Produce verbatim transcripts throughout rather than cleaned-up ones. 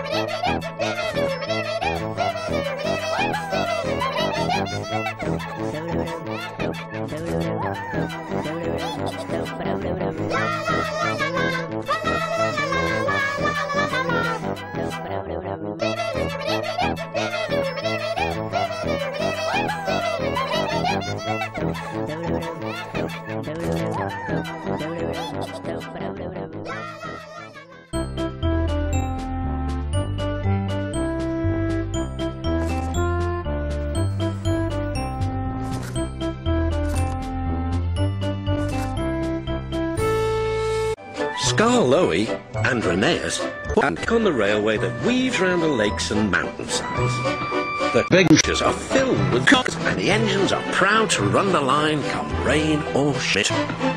Skurloee and Rinayus walk on the railway that weaves round the lakes and mountainsides. The benches are filled with cars and the engines are proud to run the line come rain or shit.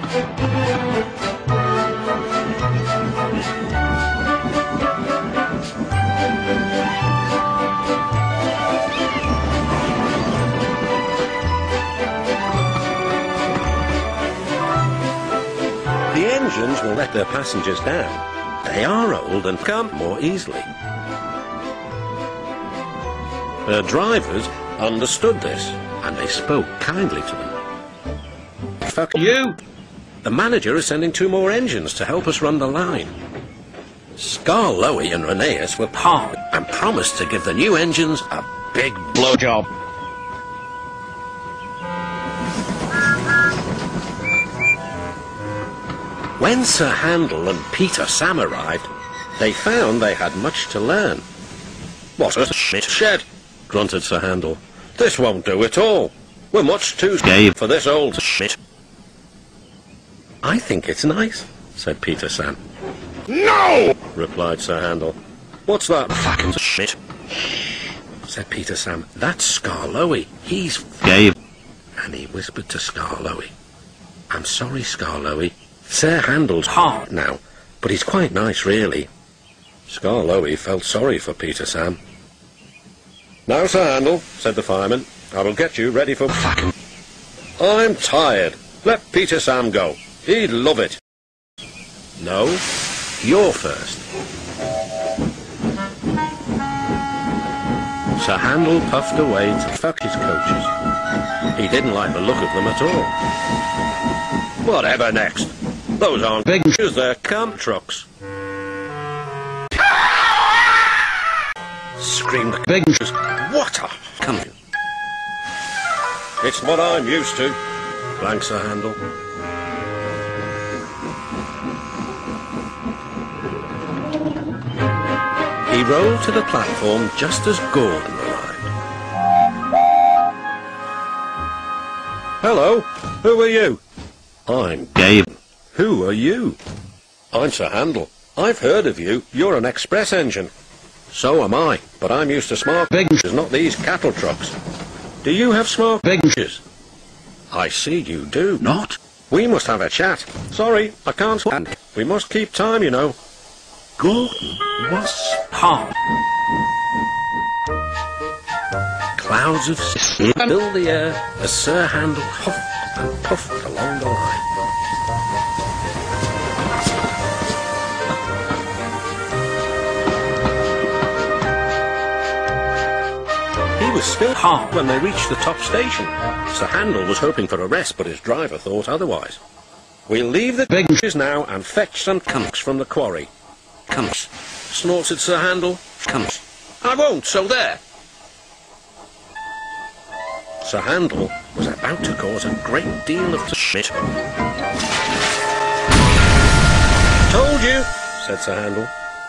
The engines will let their passengers down. They are old and come more easily. Their drivers understood this, and they spoke kindly to them. Fuck you! The manager is sending two more engines to help us run the line. Skurloee and Rinayus were hard and promised to give the new engines a big blowjob. When Surr Hendourle and Peetah Jam arrived, they found they had much to learn. What a shit shed, grunted Surr Hendourle. This won't do at all. We're much too gay for this old shit. I think it's nice, said Peetah Jam. No! replied Surr Hendourle. What's that fucking shit? said Peetah Jam. That's Skurloee. He's gay. And he whispered to Skurloee. I'm sorry, Skurloee. Surr Hendourle's hard now, but he's quite nice, really. Skurloee felt sorry for Peetah Jam. Now, Surr Hendourle, said the fireman, I will get you ready for fucking... I'm tired. Let Peetah Jam go. He'd love it. No, you're first. Surr Hendourle puffed away to fuck his coaches. He didn't like the look of them at all. Whatever next? Those aren't big shoes, they're camp trucks. Screamed the big shoes. What a cunt! It's what I'm used to, blank Surr Hendourle. He rolled to the platform just as Gordon arrived. Hello, who are you? I'm Gabe. Who are you? I'm Surr Hendourle. I've heard of you. You're an express engine. So am I, but I'm used to smart benches, not these cattle trucks. Do you have smart benches? I see you do. Not? We must have a chat. Sorry, I can't stand. We must keep time, you know. Gordon was hard. Clouds of steam filled the air as Surr Hendourle huffed and puffed along the line. It was still hard when they reached the top station. Surr Hendourle was hoping for a rest, but his driver thought otherwise. We'll leave the benches now and fetch some cunts from the quarry. Cunts, snorted Surr Hendourle. Cunts. I won't, so there. Surr Hendourle was about to cause a great deal of shit. Told you, said Surr Hendourle.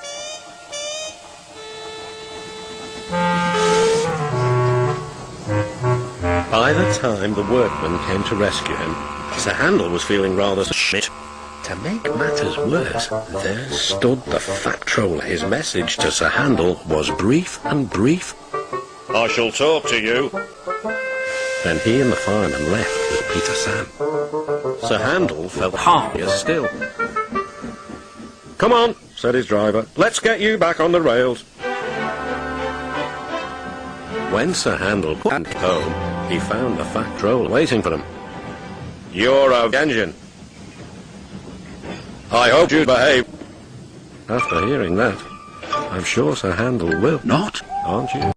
By the time the workmen came to rescue him, Surr Hendourle was feeling rather shit. To make matters worse, there stood the fat troll. His message to Surr Hendourle was brief and brief. I shall talk to you. Then he and the fireman left with Peetah Jam. Surr Hendourle felt hardier still. Come on, said his driver. Let's get you back on the rails. When Surr Hendourle went home, he found the fat troll waiting for him. You're a engine. I hope you behave. After hearing that, I'm sure Surr Hendourle will. Not? Aren't you?